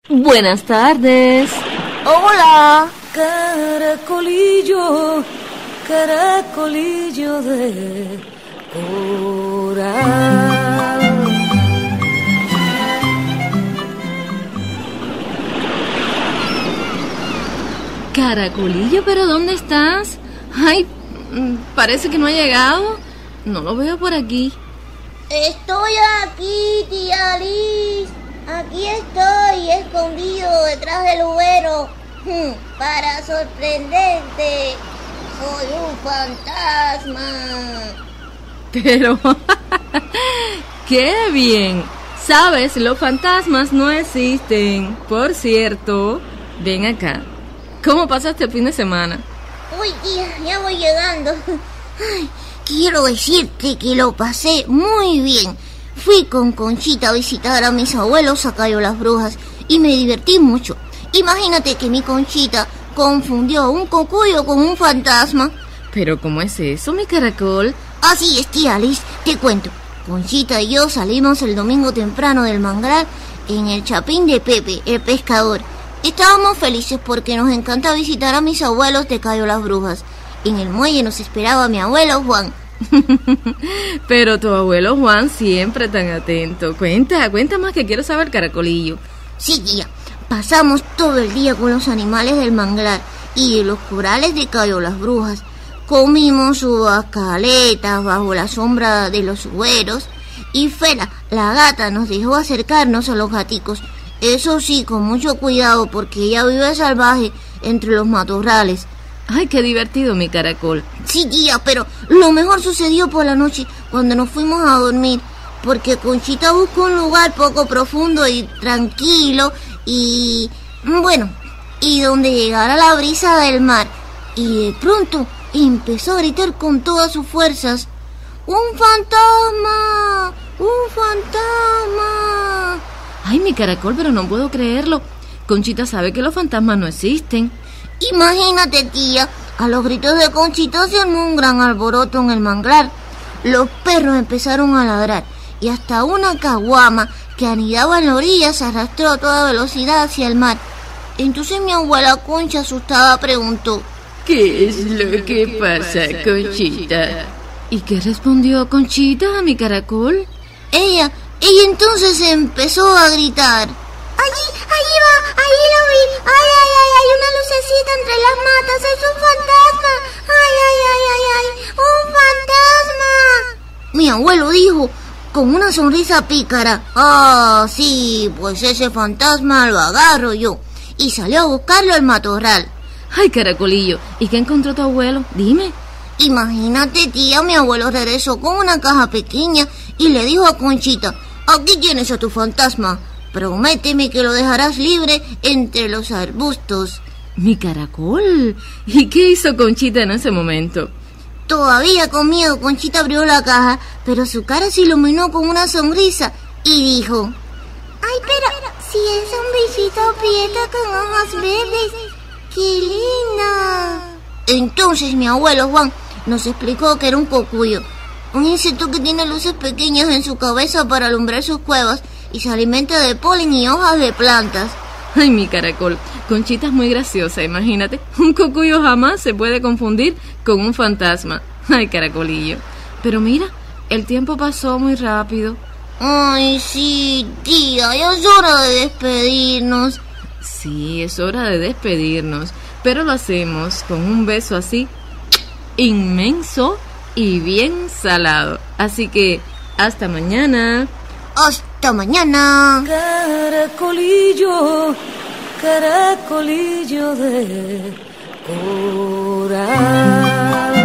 Buenas tardes. Hola. Caracolillo, caracolillo de coral. Caracolillo, ¿pero dónde estás? Ay, parece que no ha llegado. No lo veo por aquí. Estoy aquí, tía Liz. Aquí estoy, escondido detrás del ubero. Para sorprenderte. Soy un fantasma. Pero, ¡qué bien! Sabes, los fantasmas no existen. Por cierto, ven acá. ¿Cómo pasaste el fin de semana? Uy, tía, ya voy llegando. Ay, quiero decirte que lo pasé muy bien. Fui con Conchita a visitar a mis abuelos a Cayo Las Brujas y me divertí mucho. Imagínate que mi Conchita confundió un cocuyo con un fantasma. ¿Pero cómo es eso, mi caracol? Así es, tía Liz, te cuento. Conchita y yo salimos el domingo temprano del manglar en el chapín de Pepe, el pescador. Estábamos felices porque nos encanta visitar a mis abuelos de Cayo Las Brujas. En el muelle nos esperaba mi abuelo Juan. Pero tu abuelo Juan siempre tan atento. Cuenta más que quiero saber, caracolillo. Sí, tía. Pasamos todo el día con los animales del manglar y de los corales de Cayo Las Brujas. Comimos uvas caletas bajo la sombra de los güeros y Fela, la gata, nos dejó acercarnos a los gaticos. Eso sí, con mucho cuidado porque ella vive salvaje entre los matorrales. Ay, qué divertido, mi caracol. Sí, tía, pero lo mejor sucedió por la noche cuando nos fuimos a dormir, porque Conchita buscó un lugar poco profundo y tranquilo y donde llegara la brisa del mar. Y de pronto empezó a gritar con todas sus fuerzas: ¡un fantasma! ¡Un fantasma! Ay, mi caracol, pero no puedo creerlo. Conchita sabe que los fantasmas no existen. Imagínate, tía, a los gritos de Conchita se armó un gran alboroto en el manglar. Los perros empezaron a ladrar y hasta una caguama que anidaba en la orilla se arrastró a toda velocidad hacia el mar. Entonces mi abuela Concha, asustada, preguntó: ¿qué es lo que pasa, Conchita? ¿Y qué respondió Conchita a mi caracol? Ella entonces empezó a gritar: ¡Allí va! ¡Ahí lo vi! ¡Ay, ay, ay! ¡Hay una lucecita entre las matas! ¡Es un fantasma! ¡Ay, ay, ay, ay, ay! ¡Un fantasma! Mi abuelo dijo con una sonrisa pícara: ¡ah, sí! Pues ese fantasma lo agarro yo. Y salió a buscarlo al matorral. Ay, caracolillo, ¿y qué encontró tu abuelo? Dime. Imagínate, tía, mi abuelo regresó con una caja pequeña y le dijo a Conchita: aquí tienes a tu fantasma. Prométeme que lo dejarás libre entre los arbustos. Mi caracol. ¿Y qué hizo Conchita en ese momento? Todavía con miedo, Conchita abrió la caja, pero su cara se iluminó con una sonrisa y dijo: ay, pero si es un bichito prieta con ojos verdes. ¡Qué linda! Entonces mi abuelo Juan nos explicó que era un cocuyo, un insecto que tiene luces pequeñas en su cabeza para alumbrar sus cuevas y se alimenta de polen y hojas de plantas. Ay, mi caracol, Conchita es muy graciosa, imagínate. Un cocuyo jamás se puede confundir con un fantasma. Ay, caracolillo. Pero mira, el tiempo pasó muy rápido. Ay, sí, tía, ya es hora de despedirnos. Sí, es hora de despedirnos, pero lo hacemos con un beso así, inmenso y bien salado. Así que, hasta mañana. ¡Hasta mañana! Caracolillo, caracolillo de coral.